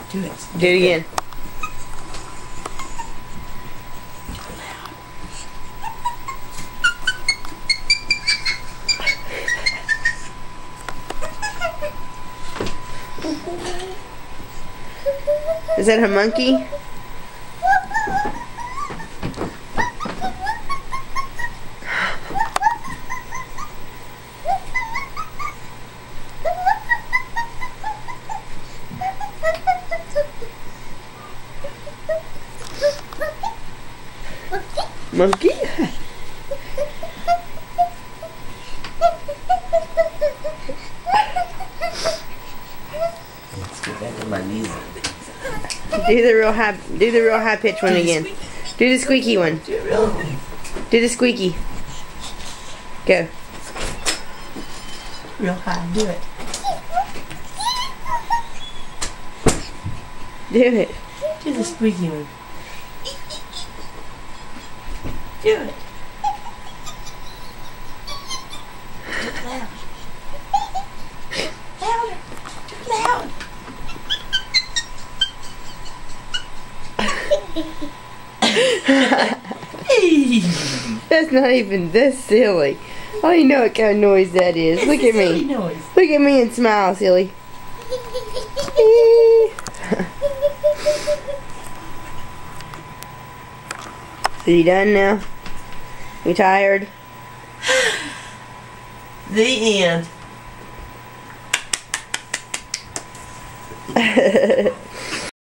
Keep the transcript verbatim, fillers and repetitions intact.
Do it. Do it again. Is that a monkey? Monkey? Let's get back on my knees. Do the real high, do the real high pitch one again. Do the squeaky one. Do it real. Do the squeaky. Go. Real high. Do it. Do it. Do the squeaky one. Do it. Do it loud. Louder. Do it loud. That's not even this silly. Oh, you know what kind of noise that is. Look at me. Noise. Look at me and smile, silly. Are you done now? You tired? The end.